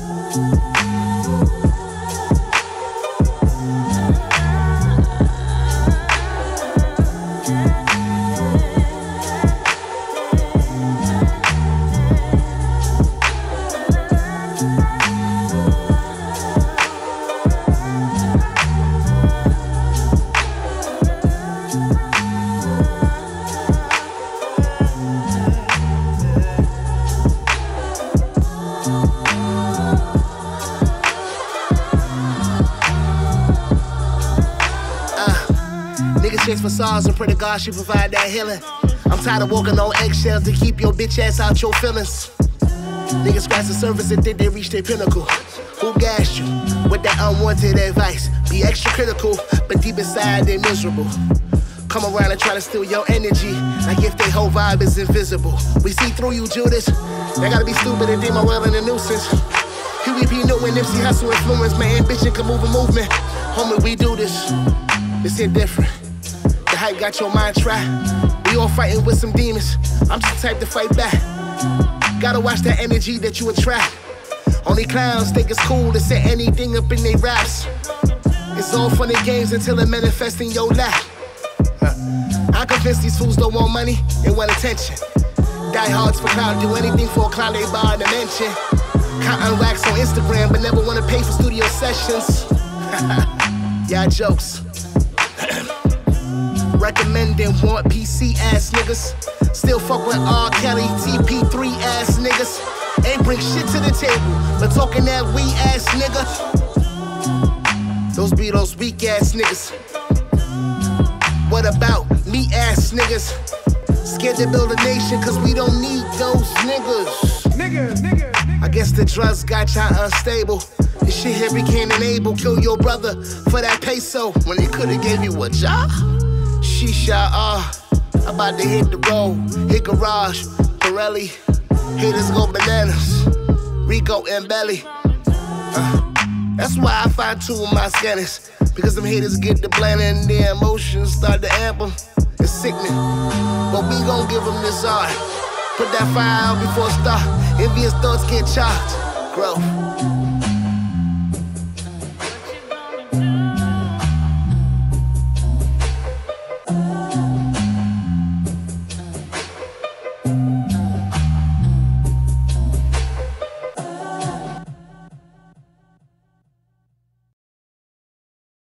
Niggas chase facades and pray to God she provide that healing. I'm tired of walking on eggshells to keep your bitch ass out your feelings. Niggas scratch the surface and think they reached their pinnacle. Who gassed you with that unwanted advice? Be extra critical, but deep inside they miserable. Come around and try to steal your energy, like if they whole vibe is invisible. We see through you, Judas. They gotta be stupid and deem my well in a nuisance. Here we be knowing Nipsey Hussle influence, my ambition can move a movement. Homie, we do this. It's indifferent. The hype got your mind trapped. We all fighting with some demons. I'm just the type to fight back. Gotta watch that energy that you attract. Only clowns think it's cool to say anything up in their raps. It's all funny games until it manifests in your lap. I'm convinced these fools don't want money, they want attention. Diehards for clout, do anything for a clout they buy to mention. Counting racks on Instagram, but never wanna pay for studio sessions. Yeah, jokes. Recommending want PC ass niggas. Still fuck with R. Kelly, TP3 ass niggas. Ain't bring shit to the table, but talking that we ass nigga. Those be those weak ass niggas. What about me ass niggas? Scared to build a nation cause we don't need those niggas. I guess the drugs got y'all unstable. This shit here became enable. Kill your brother for that peso when they could've gave you a job. Shisha, about to hit the road, hit garage, Pirelli. Haters go bananas, Rico and Belly. That's why I find two of my scanners, because them haters get the blend and their emotions start to amp them. It's sickening, but we gon' give them this art. Put that fire out before it start, envious thoughts get charged. Growth.